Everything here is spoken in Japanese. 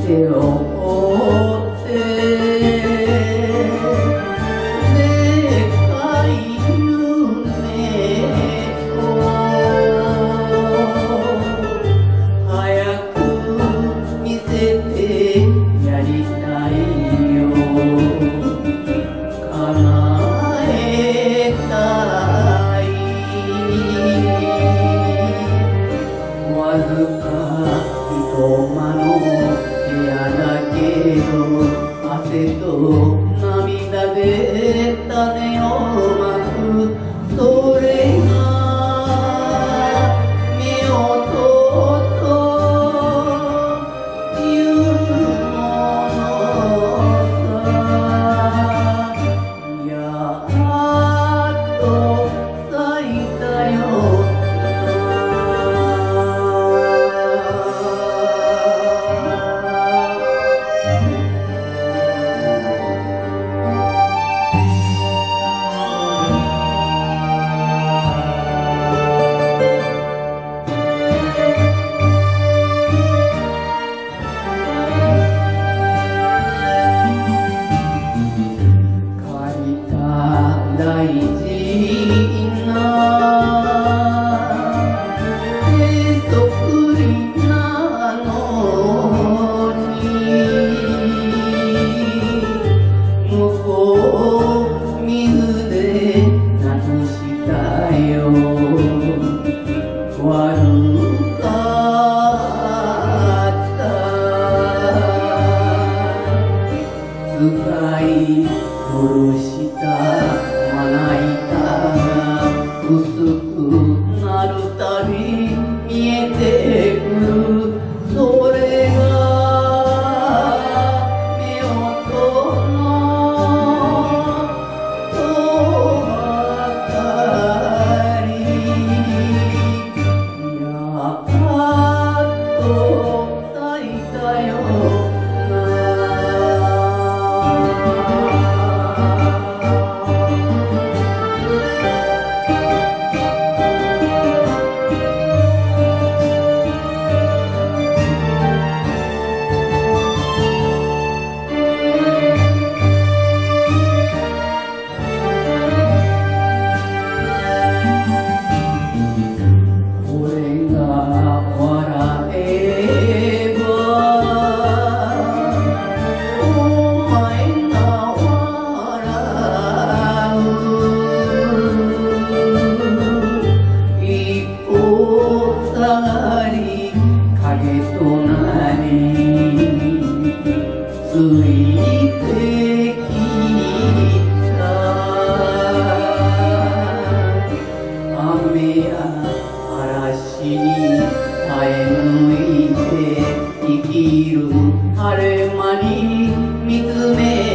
手を追ってでかい夢を早く見せてやりたいよ叶えたいわずか一間の部屋だけど汗と涙で種をまくそれが夫婦というものさやっと咲いたよ大事な手作りなのに向こう水でなくしたよ悪かった使い古したまな板が薄くなるたび見えてくるそれが夫婦のとばかりやっと咲いたよ影となりついてきた雨や嵐に耐え抜いて生きる晴れ間に見つめ